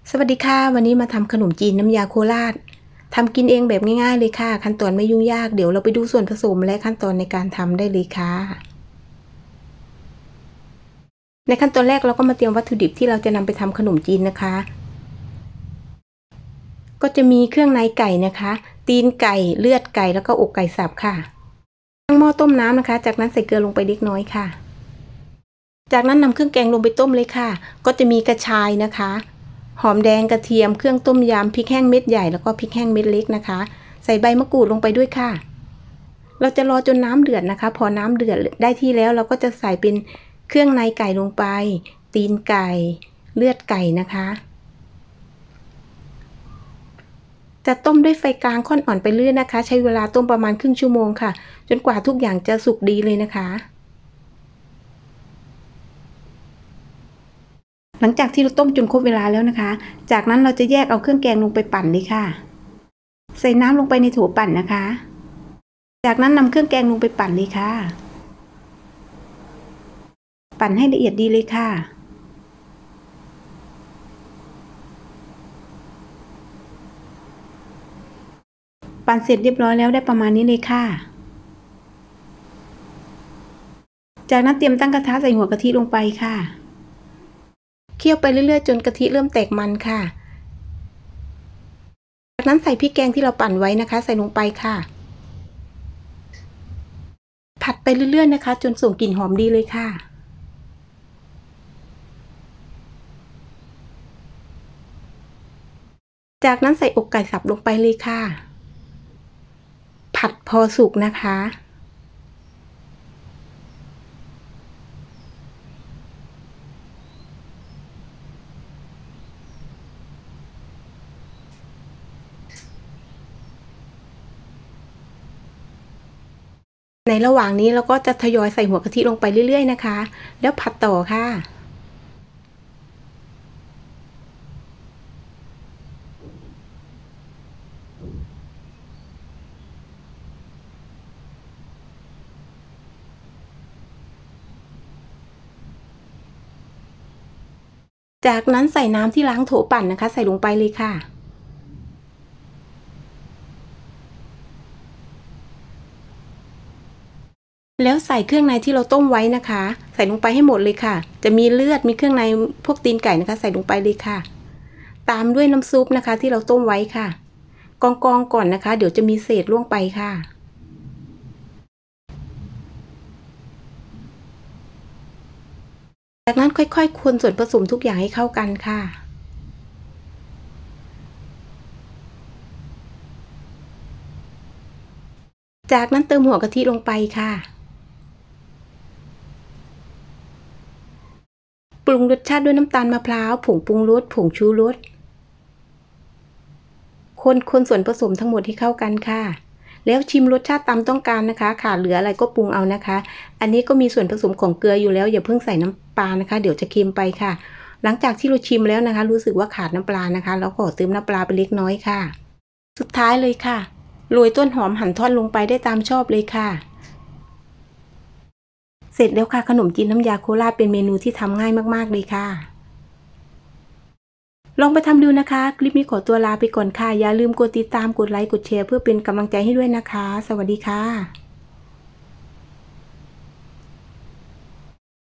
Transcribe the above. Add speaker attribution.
Speaker 1: สวัสดีค่ะวันนี้มาทำขนมจีนน้ำยาโคราชทำกินเองแบบง่ายๆเลยค่ะขั้นตอนไม่ยุ่งยากเดี๋ยวเราไปดูส่วนผสมและขั้นตอนในการทำได้เลยค่ะในขั้นตอนแรกเราก็มาเตรียมวัตถุดิบที่เราจะนำไปทำขนมจีนนะคะก็จะมีเครื่องในไก่นะคะตีนไก่เลือดไก่แล้วก็อกไก่สับค่ะตั้งหม้อต้มน้ำนะคะจากนั้นใส่เกลือลงไปเล็กน้อยค่ะจากนั้นนำเครื่องแกงลงไปต้มเลยค่ะก็จะมีกระชายนะคะหอมแดงกระเทียมเครื่องต้มยำพริกแห้งเม็ดใหญ่แล้วก็พริกแห้งเม็ดเล็กนะคะใส่ใบมะกรูดลงไปด้วยค่ะเราจะรอจนน้ำเดือดนะคะพอน้ำเดือดได้ที่แล้วเราก็จะใส่เป็นเครื่องในไก่ลงไปตีนไก่เลือดไก่นะคะจะต้มด้วยไฟกลางค่อนอ่อนไปเรื่อยนะคะใช้เวลาต้มประมาณครึ่งชั่วโมงค่ะจนกว่าทุกอย่างจะสุกดีเลยนะคะหลังจากที่เราต้มจนครบเวลาแล้วนะคะจากนั้นเราจะแยกเอาเครื่องแกงลงไปปั่นเลยค่ะใส่น้ำลงไปในโถปั่นนะคะจากนั้นนำเครื่องแกงลงไปปั่นเลยค่ะปั่นให้ละเอียดดีเลยค่ะปั่นเสร็จเรียบร้อยแล้วได้ประมาณนี้เลยค่ะจากนั้นเตรียมตั้งกระทะใส่หัวกะทิลงไปค่ะเคี่ยวไปเรื่อยๆจนกะทิเริ่มแตกมันค่ะจากนั้นใส่พริกแกงที่เราปั่นไว้นะคะใส่ลงไปค่ะผัดไปเรื่อยๆนะคะจนส่งกลิ่นหอมดีเลยค่ะจากนั้นใส่อกไก่สับลงไปเลยค่ะผัดพอสุกนะคะในระหว่างนี้เราก็จะทยอยใส่หัวกะทิลงไปเรื่อยๆนะคะแล้วผัดต่อค่ะจากนั้นใส่น้ำที่ล้างโถปั่นนะคะใส่ลงไปเลยค่ะแล้วใส่เครื่องในที่เราต้มไว้นะคะใส่ลงไปให้หมดเลยค่ะจะมีเลือดมีเครื่องในพวกตีนไก่นะคะใส่ลงไปเลยค่ะตามด้วยน้ำซุปนะคะที่เราต้มไว้ค่ะกองก่อนนะคะเดี๋ยวจะมีเศษล่วงไปค่ะจากนั้นค่อยๆคนส่วนผสมทุกอย่างให้เข้ากันค่ะจากนั้นเติมหัวกะทิลงไปค่ะปรุงรสชาติด้วยน้ำตาลมะพร้าวผงปรุงรสผงชูรสคนส่วนผสมทั้งหมดให้เข้ากันค่ะแล้วชิมรสชาติตามต้องการนะคะขาดเหลืออะไรก็ปรุงเอานะคะอันนี้ก็มีส่วนผสมของเกลืออยู่แล้วอย่าเพิ่งใส่น้ำปลานะคะเดี๋ยวจะเค็มไปค่ะหลังจากที่เราชิมแล้วนะคะรู้สึกว่าขาดน้ำปลานะคะแล้วก็เติมน้ำปลาไปเล็กน้อยค่ะสุดท้ายเลยค่ะโรยต้นหอมหั่นท่อนลงไปได้ตามชอบเลยค่ะเสร็จแล้วค่ะขนมจีนน้ำยาโคราชเป็นเมนูที่ทำง่ายมากๆเลยค่ะลองไปทำดูนะคะคลิปนี้ขอตัวลาไปก่อนค่ะอย่าลืมกดติดตามกดไลค์กดแชร์เพื่อเป็นกำลังใจให้ด้วยนะคะสวัสดีค่ะ